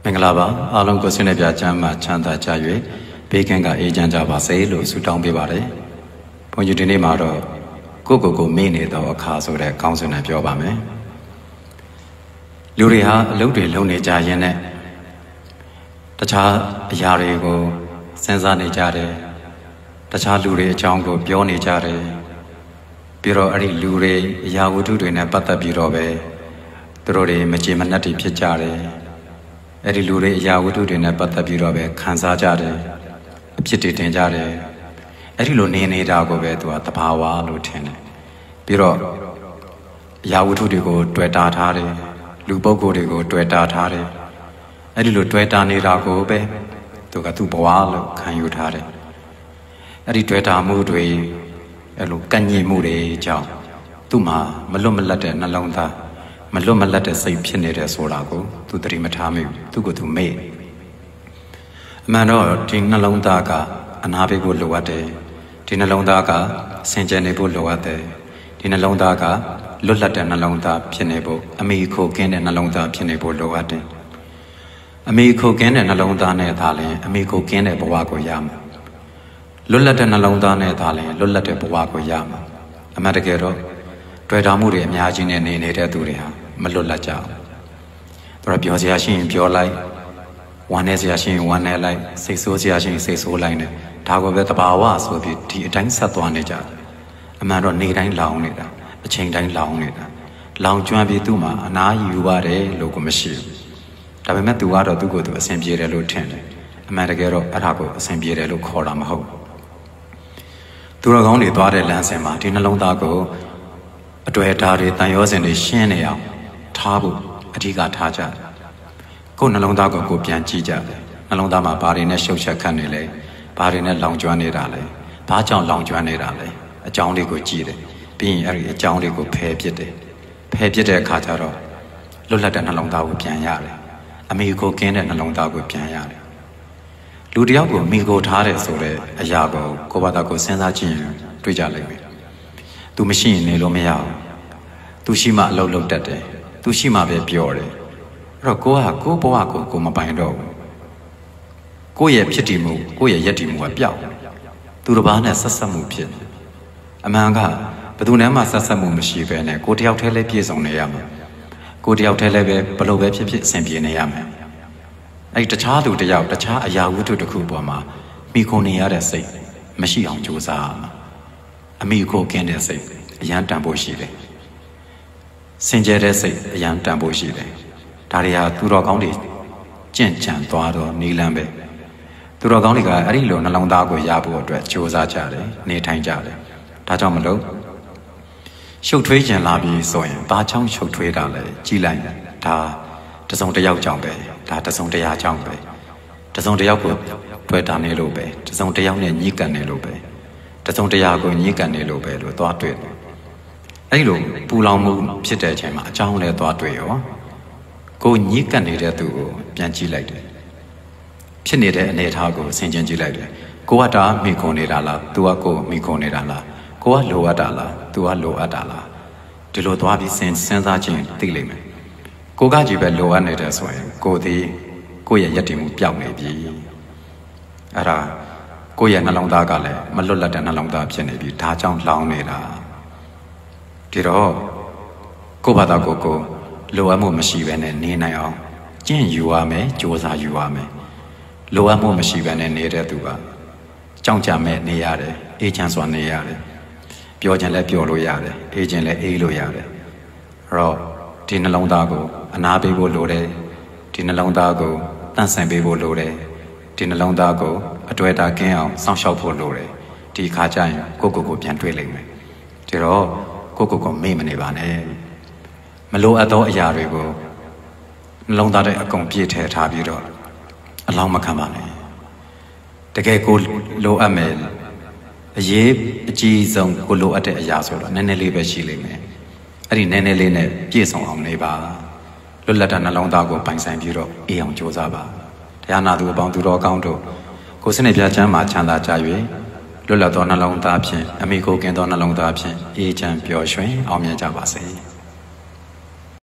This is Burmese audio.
မင်္ဂလာပါအားလုံးကိုစိနေပြချမ်းမှာချမ်းသာကြ၍ဘေးကင်းကအေးချမ်းကြပါစေလို့ဆုတောင်းပေးပါတယ်။ဘုန်းကြီးဒီနေ့မှာတော့ကိုမေ့နေတော့အခါဆိုတဲ့ခေါင်းစဉ်နဲ့ပြောပါမယ်။လူတွေဟာအလုပ်တွေလုပ်နေကြရင်းနဲ့တခြားအရာတွေကိုစဉ်းစားနေကြတယ်။တခြားလူတွေအကြောင်းကိုပြောနေကြတယ်။ပြီးတော့အဲ့ဒီလူတွေအရာဝတ္ထုတွေနဲ့ပတ်သက်ပြီးတော့ပဲသူတို့တွေမကြေမနက်တွေဖြစ်ကြတယ်။အဲ့ဒီလူတွေအရာဝတ္ထုတွေနဲ့ပတ်သက်ပြီးတော့ပဲခံစားကြတယ်အဖြစ်တွေတင်ကြတယ်အဲ့ဒီလိုနေနေတာကိုပဲသူကသဘာဝလို့ထင်တယ်ပြီးတော့အရာဝတ္ထုတွေကိုတွေ့တာထားတယ်လူပုဂ္ဂိုလ်တွေကိုတွေ့တာထားတယ်အဲ့ဒီလိုတွေ့တာနေတာကိုပဲသူကသူ့ဘဝလို့ခံယူထားတယ်အဲ့ဒီတွေ့တာမှုတွေအဲ့လိုကန့်ညှိမှုတွေကြောင့်သူ့မှာမလွတ်မလပ်တဲ့နှလုံးသားမလွတ်မလပ်တဲ့စိတ်ဖြစ်နေတဲ့ဆိုတာကိုသူသတိမထားမိဘူးသူ့ကိုသူမေ့အမှန်တော့ဒီနှလုံးသားကအနာပေးဖို့လိုအပ်တယ်ဒီနှလုံးသားကစင်ကြယ်နေဖို့လိုအပ်တယ်ဒီနှလုံးသားကလွတ်လပ်တဲ့နှလုံးသားဖြစ်နေဖို့အမိခိုကင်းတဲ့နှလုံးသားဖြစ်နေဖို့လိုအပ်တယ်အမိခိုကင်းတဲ့နှလုံးသားနဲ့သာလျှင်အမိခိုကင်းတဲ့ဘဝကိုရမှာလွတ်လပ်တဲ့နှလုံးသားနဲ့သာလျှင်လွတ်လပ်တဲ့ဘဝကိုရမှာအမှန်တကယ်တော့တွေ့တာမှုတွေအများကြီးနဲ့နေနေတဲ့သူတွေဟာမလွတ်လပ်ကြဘူးသူတို့ပြောစရာရှိရင်ပြောလိုက်ဝမ်းနေစရာရှိရင်ဝမ်းနေလိုက်စိတ်ဆိုးစရာရှိရင်စိတ်ဆိုးလိုက်နဲ့ဒါကိုပဲတဘာဝဆိုပြီးဒီအတိုင်းဆက်သွားနေကြတယ်အမှန်တော့နေတိုင်းလောင်နေတာအချိန်တိုင်းလောင်နေတာလောင်ကျွမ်းပြီးသူ့မှာအနာယူရတယ်လို့ကိုမရှိဘူးဒါပေမဲ့သူကတော့သူ့ကိုယ်သူအဆင်ပြေတယ်လို့ထင်တယ်အမှန်တကယ်တော့အဲ့ဒါကိုအဆင်ပြေတယ်လို့ခေါ်တာမဟုတ်သူတော်ကောင်းတွေသွားတဲ့လမ်းစဉ်မှာဒီနှလုံးသားကိုအတွေ့အတာတွေတန်ရောစင်တွေရှင်းနေအောင်ထားဖို့အဓိကထားကြတယ်ကိုယ်နှလုံးသားကိုကိုပြန်ကြည့်ကြတယ်နှလုံးသားမှာဘာတွေနဲ့ရှုပ်ချက်ခတ်နေလဲဘာတွေနဲ့လောင်ကျွမ်းနေတာလဲဘာကြောင့်လောင်ကျွမ်းနေတာလဲအကြောင်းလေးကိုကြည့်တယ်ပြီးရင်အဲ့ဒီအကြောင်းလေးကိုဖယ်ပစ်တယ်ဖယ်ပစ်တဲ့အခါကျတော့လွတ်လပ်တဲ့နှလုံးသားကိုပြန်ရတယ်အမိကိုကင်းတဲ့နှလုံးသားကိုပြန်ရတယ်လူတယောက်ကိုမိကိုထားတယ်ဆိုတဲ့အရာကိုဘာသာကိုစဉ်းစားကြည့်ရင်တွေ့ကြလိမ့်မယ်သူမရှိရင်နေလို့မရဘူးသူရှိမှအလုပ်လုပ်တတ်တယ်သူရှိမှပဲပြောတယ်အဲ့တော့ကိုကကိုဘဝကိုမပိုင်တော့ဘူးကိုရဲ့ဖြစ်တည်မှုကိုရဲ့ယက်တည်မှုကပျောက်သူတစ်ပါးနဲ့ဆက်ဆက်မှုဖြစ်အမှန်ကဘယ်သူနဲ့မှဆက်ဆက်မှုမရှိဘဲနဲ့ကိုတယောက်တည်းလည်းပြည့်စုံနေရမှာကိုတယောက်တည်းလည်းပဲဘလို့ပဲဖြစ်ဖြစ်အဆင်ပြေနေရမယ်အဲ့တခြားသူတယောက်တခြားအရာဝတ္ထုတစ်ခုပေါ်မှာမိခုံနေရတဲ့စိတ်မရှိအောင်ကြိုးစားမှာအမိကိုကင်းတဲ့စိတ်အရန်တန်ဖို့ရှိတယ်စင်ကြယ်တဲ့စိတ်အရန်တန်ဖို့ရှိတယ်ဒါတွေဟာသူတော်ကောင်းတွေကြင့်ကြံသွားတော့နီလန်းပဲသူတော်ကောင်းတွေကအဲ့ဒီလိုနှလုံးသားကိုရဖို့အတွက်ကြိုးစားကြတယ်နေထိုင်ကြတယ်ဒါကြောင့်မလို့ရှုပ်ထွေးကြံလာပြီးဆိုရင်ဘာချောင်းရှုပ်ထွေးတာလဲကြီးလိုက်ဒါတစုံတစ်ယောက်ကြောင့်ပဲဒါတစုံတစ်ရာကြောင့်ပဲတစုံတစ်ယောက်ကိုတွေ့တာနေလို့ပဲတစုံတစ်ယောက်နဲ့ညှိကန်နေလို့ပဲတစုံတစ်ရာကိုညှိကန်နေလို့ပဲလို့သွားတွေ့တယ်အဲ့လိုပူလောင်မှုဖြစ်တဲ့အချိန်မှာအကြောင်းလဲသွားတွေ့ရောကိုညှိကပ်နေတဲ့သူကိုပြန်ကြည့်လိုက်တယ်ဖြစ်နေတဲ့အနေအထားကိုဆင်ခြင်ကြည့်လိုက်တယ်ကိုကဒါမိခုံနေတာလားသူကကိုမိခုံနေတာလားကိုကလိုအပ်တာလားသူကလိုအပ်တာလားဒီလိုသွားပြီးစဉ်းစားခြင်းသိလိမ့်မယ်ကိုကကြည့်ပဲလိုအပ်နေတယ်ဆိုရင်ကိုဒီကိုရဲ့ယက်တည်မှုပျောက်နေပြီအဲ့ဒါကိုရဲ့နှလုံးသားကလည်းမလွတ်လပ်တဲ့နှလုံးသားဖြစ်နေပြီဒါကြောင့်လောင်နေတာဒီတော့ကိုဘာသာကိုလိုအပ်မှုမရှိဘဲနဲ့နေနိုင်အောင်ကျင့်ယူရမယ်ကြိုးစားယူရမယ်လိုအပ်မှုမရှိဘဲနဲ့နေတဲ့သူကကြောက်ကြမဲ့နေရတယ်အေးချမ်းစွာနေရတယ်ပြောခြင်းလည်းပြောလို့ရတယ်အေးခြင်းလည်းအေးလို့ရတယ်အဲ့တော့ဒီနှလုံးသားကိုအနာပေးဖို့လိုတယ်ဒီနှလုံးသားကိုတန့်ဆင်ပေးဖို့လိုတယ်ဒီနှလုံးသားကိုအတွေ့အတာကင်းအောင်စောင့်ရှောက်ဖို့လိုတယ်ဒီခါကျရင်ကိုပြန်တွေ့လိမ့်မယ်ဒီတော့ကိုမေ့မနေပါနဲ့မလိုအပ်သောအရာတွေကိုနှလုံးသားထဲအကုန်ပြည့်ထည့်ထားပြီးတော့အလောင်းမခံပါနဲ့တကယ်ကိုလိုအပ်မယ်အရေးအကြီးဆုံးကိုလိုအပ်တဲ့အရာဆိုတော့နည်းနည်းလေးပဲရှိလိမ့်မယ်အဲ့ဒီနည်းနည်းလေးနဲ့ပြည့်စုံအောင်နေပါလွတ်လပ်တဲ့နှလုံးသားကိုပိုင်ဆိုင်ပြီးတော့အေးအောင်ကြိုးစားပါတရားနာသူအပေါင်းသူတော်ကောင်းတို့ကိုစနစ်ပြချမ်းမှာချမ်းသာကြ၍လွတ်လပ်သောနှလုံးသားဖြင့်အမိကိုကင်းသောနှလုံးသားဖြင့်အေးချမ်းပျော်ရွှင်အောင်မြင်ကြပါစေ